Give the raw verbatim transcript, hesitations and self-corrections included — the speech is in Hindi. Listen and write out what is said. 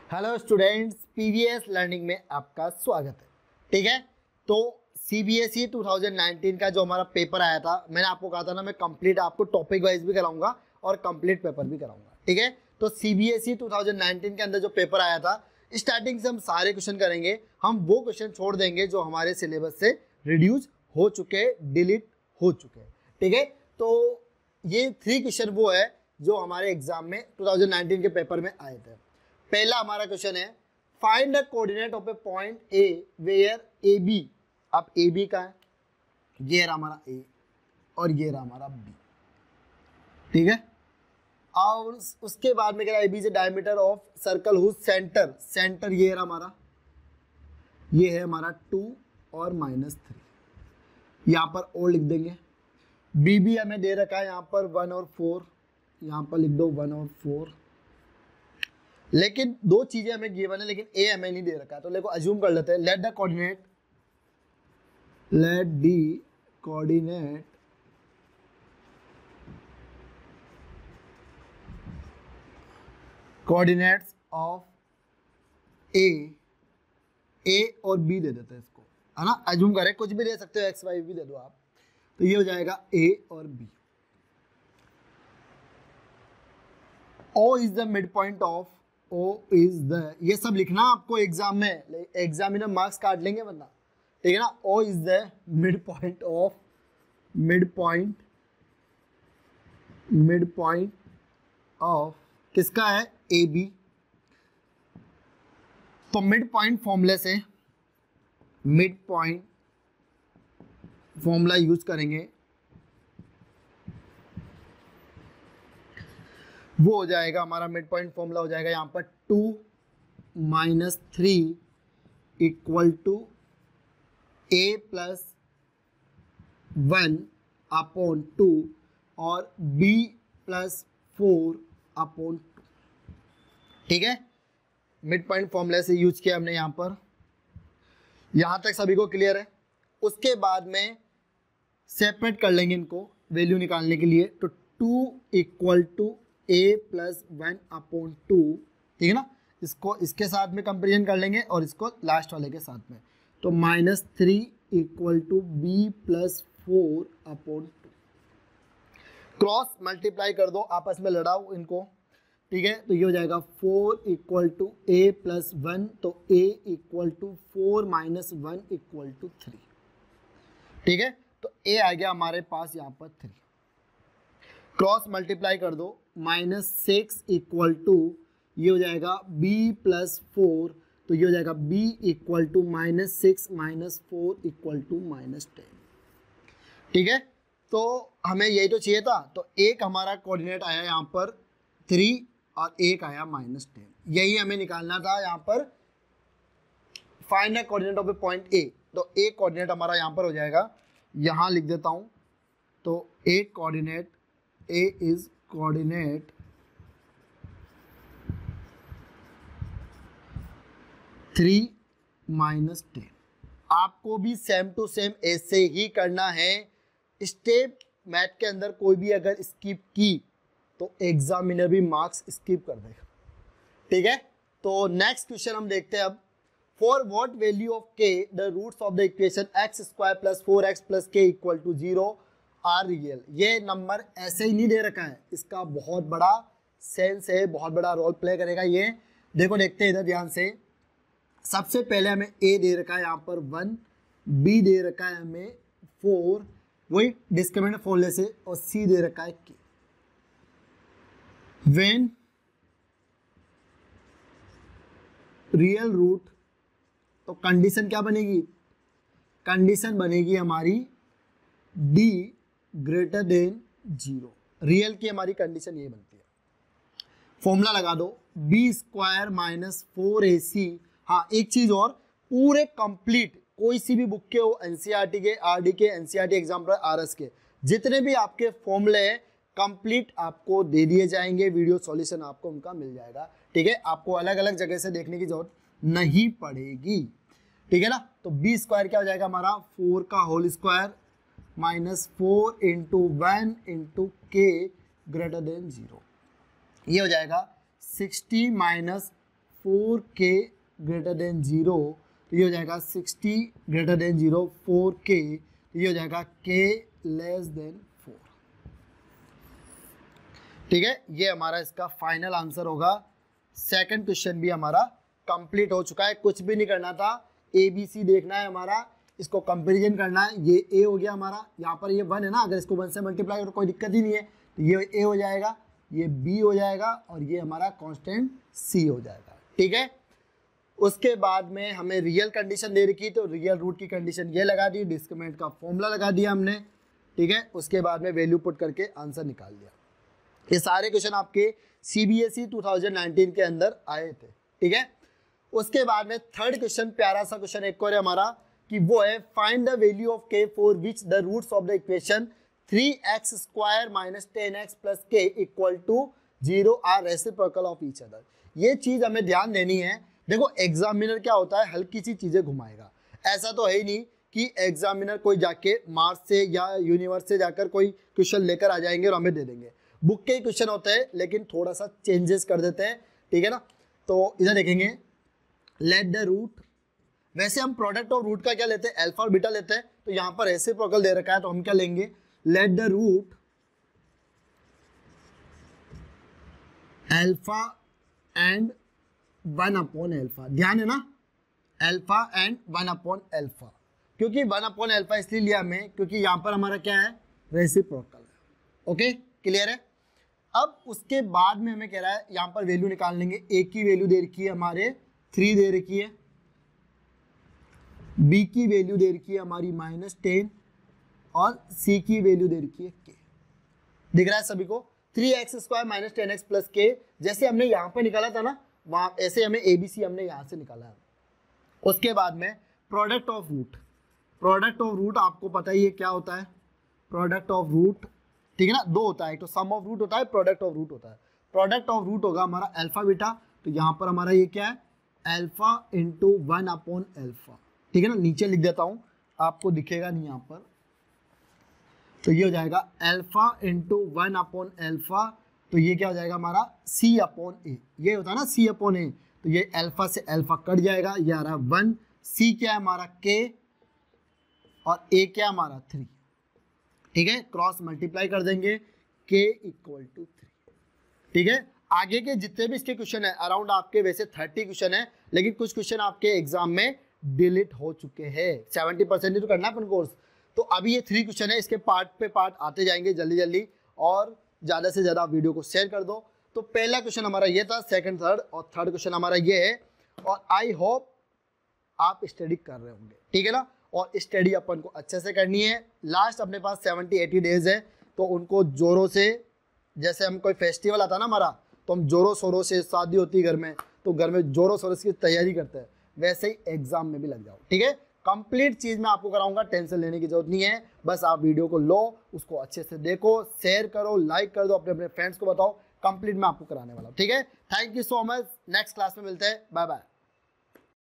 हेलो स्टूडेंट्स, पीवीएस लर्निंग में आपका स्वागत है। ठीक है, तो सीबीएसई टू थाउजेंड नाइनटीन का जो हमारा पेपर आया था, मैंने आपको कहा था ना मैं कंप्लीट आपको टॉपिक वाइज भी कराऊंगा और कंप्लीट पेपर भी कराऊंगा। ठीक है, तो सीबीएसई टू थाउजेंड नाइनटीन के अंदर जो पेपर आया था, स्टार्टिंग से हम सारे क्वेश्चन करेंगे। हम वो क्वेश्चन छोड़ देंगे जो हमारे सिलेबस से रिड्यूस हो चुके, डिलीट हो चुके। ठीक है, तो ये थ्री क्वेश्चन वो है जो हमारे एग्जाम में टू थाउजेंड नाइनटीन के पेपर में आए थे। पहला हमारा क्वेश्चन है, find the coordinate of a point A where A B. अब ए बी का है, ये रहा हमारा ए और ये रहा हमारा बी। ठीक है, और उसके बाद में कह रहा है ए बी से diameter of circle whose centre, centre ये रहा हमारा, ये है हमारा टू और माइनस थ्री, यहाँ पर और लिख देंगे। बी भी हमें दे रखा है यहाँ पर वन और फोर, यहाँ पर लिख दो वन और फोर। लेकिन दो चीजें हमें गिवन है लेकिन ए हमें नहीं दे रखा है, तो देखो अज्यूम कर लेते हैं। Let the coordinate let the coordinate coordinates of A A और बी दे देते हैं इसको, है ना। अज्यूम करें, कुछ भी दे सकते हो, एक्स वाई भी दे दो आप, तो ये हो जाएगा ए और B. O is the mid point of O is the, ये सब लिखना आपको एग्जाम में, एग्जामिनर मार्क्स काट लेंगे वरना। ठीक है ना। O is the mid point of mid point mid point of किसका है, ए बी। तो मिड पॉइंट फॉर्मूले से मिड पॉइंट फॉर्मूला यूज करेंगे, वो हो जाएगा हमारा मिड पॉइंट फॉर्मूला हो जाएगा यहाँ पर two minus three equal to A plus one upon two और B plus four upon two. ठीक है, मिड पॉइंट फॉर्मूले से यूज किया हमने यहाँ पर। यहाँ तक सभी को क्लियर है। उसके बाद में सेपरेट कर लेंगे इनको वैल्यू निकालने के लिए, तो two equal to A plus one upon two. ठीक है ना, इसको इसके साथ में कंपेरिजन कर लेंगे और इसको लास्ट वाले के साथ में, तो minus three equal to b plus four upon two. Cross multiply कर दो, आपस में लड़ाओ इनको। ठीक है, तो ये हो जाएगा four equal to A plus one, तो a equal to four minus one equal to three. ठीक है, तो ए आ गया हमारे पास यहाँ पर थ्री। क्रॉस मल्टीप्लाई कर दो, माइनस सिक्स इक्वल टू ये हो जाएगा बी प्लस फोर, तो ये हो जाएगा b equal to minus six minus four equal to minus ten. ठीक है, तो हमें यही तो चाहिए था। तो एक हमारा कोऑर्डिनेट आया यहाँ पर थ्री और एक आया माइनस टेन, यही हमें निकालना था यहाँ पर। Find the coordinate of a point A, तो ए कोऑर्डिनेट हमारा यहाँ पर हो जाएगा, यहाँ लिख देता हूँ। तो A coordinate A is coordinate three minus ten. आपको भी सेम टू सेम ऐसे ही करना है। स्टेप मैथ के अंदर कोई भी अगर स्किप की तो एग्जामिनर भी मार्क्स स्किप कर देगा। ठीक है, तो नेक्स्ट क्वेश्चन हम देखते हैं अब। For what value of k the roots of the equation x square plus four x plus k equal to zero are real. ये नंबर ऐसे ही नहीं दे रखा है, इसका बहुत बड़ा सेंस है, बहुत बड़ा रोल प्ले करेगा ये। देखो देखते हैं इधर ध्यान से। सबसे पहले हमें ए दे रखा है यहाँ पर वन, बी दे रखा है हमें फोर, वही डिस्क्रिमिनेंट फॉर्मूले से, और सी दे रखा है के। व्हेन रियल रूट, तो कंडीशन क्या बनेगी, कंडीशन बनेगी हमारी D greater than zero. Real की हमारी कंडीशन ये बनती है। फॉर्मूला लगा दो, b square minus four a c. हाँ, एक चीज और, पूरे कंप्लीट कोई सी भी बुक के हो, एनसीईआरटी के, आरडी के, एनसीईआरटी एग्जाम्पल, आरएस के, जितने भी आपके फॉर्मूले हैं कंप्लीट आपको दे दिए जाएंगे। वीडियो सॉल्यूशन आपको उनका मिल जाएगा। ठीक है, आपको अलग अलग जगह से देखने की जरूरत नहीं पड़ेगी। ठीक है ना। तो बी स्क्वायर क्या हो जाएगा हमारा, फोर का whole square minus four into one into k greater than zero, ये हो जाएगा sixty minus four k greater than zero तो ये हो जाएगा sixty greater than zero, four k तो ये हो जाएगा के लेस देन फोर। ठीक है, ये हमारा इसका फाइनल आंसर होगा। सेकंड क्वेश्चन भी हमारा कंप्लीट हो चुका है, कुछ भी नहीं करना था, ए बी सी देखना है हमारा, इसको कंपैरिजन करना है। ये ए हो गया हमारा, यहाँ पर ये वन है ना, अगर इसको वन से मल्टीप्लाई करो कोई दिक्कत ही नहीं है, तो ये ए हो जाएगा, ये बी हो जाएगा और ये हमारा कांस्टेंट सी हो जाएगा। ठीक है, उसके बाद में हमें रियल कंडीशन दे रखी, तो रियल रूट की कंडीशन ये लगा दी, डिस्क्रिमिनेंट का फॉर्मूला लगा दिया हमने। ठीक है, उसके बाद में वैल्यू पुट करके आंसर निकाल दिया। ये सारे क्वेश्चन आपके सीबीएसई टू थाउजेंड नाइनटीन के अंदर आए थे। ठीक है, उसके बाद में थर्ड क्वेश्चन, प्यारा सा क्वेश्चन एक और है हमारा, कि वो है find the value of k for which the roots of the equation three x square minus ten x plus k equal to zero are reciprocal of each other. ये चीज़ हमें ध्यान देनी है। देखो एग्जामिनर क्या होता है, हल्की सी चीज़ें घुमाएगा, ऐसा तो है ही नहीं कि एग्जामिनर कोई जाके मार्च से या यूनिवर्स से जाकर कोई क्वेश्चन लेकर आ जाएंगे और हमें दे देंगे। बुक के ही क्वेश्चन होते हैं लेकिन थोड़ा सा चेंजेस कर देते हैं। ठीक है ना, तो इधर देखेंगे लेट द रूट, वैसे हम प्रोडक्ट ऑफ रूट का क्या लेते हैं, अल्फा और बीटा लेते हैं, तो यहाँ पर रेसिप्रोकल दे रखा है तो हम क्या लेंगे, let the root alpha and one upon alpha. ध्यान है ना, alpha and one upon alpha, क्योंकि वन अपॉन अल्फा इसलिए लिया हमें क्योंकि यहाँ पर हमारा क्या है, रेसिप्रोकल है। ओके, क्लियर है। अब उसके बाद में हमें कह रहा है यहाँ पर वैल्यू निकाल लेंगे। ए की वैल्यू दे रखी है हमारे थ्री दे रखी है, बी की वैल्यू दे रखी है हमारी माइनस टेन और सी की वैल्यू दे रखी है के। दिख रहा है सभी को, three x square minus ten x plus k, जैसे हमने यहाँ पर निकाला था ना, वहाँ ऐसे हमें ए बी सी हमने यहाँ से निकाला है। उसके बाद में product of root, product of root आपको पता ही है क्या होता है, प्रोडक्ट ऑफ रूट, ठीक है ना, दो होता है, एक तो सम ऑफ रूट होता है, प्रोडक्ट ऑफ रूट होता है। प्रोडक्ट ऑफ रूट होगा हमारा अल्फा बीटा, तो यहाँ पर हमारा ये क्या है, alpha into one upon alpha. ठीक है ना, नीचे लिख देता हूँ, आपको दिखेगा नहीं यहाँ पर, तो ये हो जाएगा alpha into one upon alpha, तो ये क्या हो जाएगा हमारा सी अपॉन ए, ये होता है ना सी अपॉन ए, तो ये अल्फा से अल्फा कट जाएगा, ये आ रहा है वन, सी क्या है हमारा के और ए क्या है हमारा थ्री। ठीक है, क्रॉस मल्टीप्लाई कर देंगे, के इक्वल टू थ्री। ठीक है, आगे के जितने भी इसके क्वेश्चन है अराउंड आपके वैसे थर्टी क्वेश्चन है, लेकिन कुछ क्वेश्चन आपके एग्जाम में डिलीट हो चुके हैं, सेवेंटी परसेंट ही तो करना है अपन कोर्स। तो अभी ये थ्री क्वेश्चन है, इसके पार्ट पे पार्ट आते जाएंगे जल्दी जल्दी, और ज़्यादा से ज़्यादा वीडियो को शेयर कर दो। तो पहला क्वेश्चन हमारा ये था, सेकंड थर्ड और थर्ड क्वेश्चन हमारा ये है, और आई होप आप स्टडी कर रहे होंगे। ठीक है ना, और स्टडी अपन को अच्छे से करनी है। लास्ट अपने पास सेवेंटी एटी डेज है, तो उनको जोरों से, जैसे हम कोई फेस्टिवल आता है ना हमारा, तो हम जोरों शोरों से, शादी होती है घर में तो घर में जोरों शोरों से तैयारी करते हैं, वैसे ही एग्जाम में भी लग जाओ। ठीक है, कंप्लीट चीज़ मैं आपको कराऊंगा, टेंशन लेने की जरूरत नहीं है। बस आप वीडियो को लो, उसको अच्छे से देखो, शेयर करो, लाइक कर दो, अपने अपने फ्रेंड्स को बताओ, कंप्लीट मैं आपको कराने वाला हूँ। ठीक है, thank you so much, next class में मिलते हैं, बाय बाय।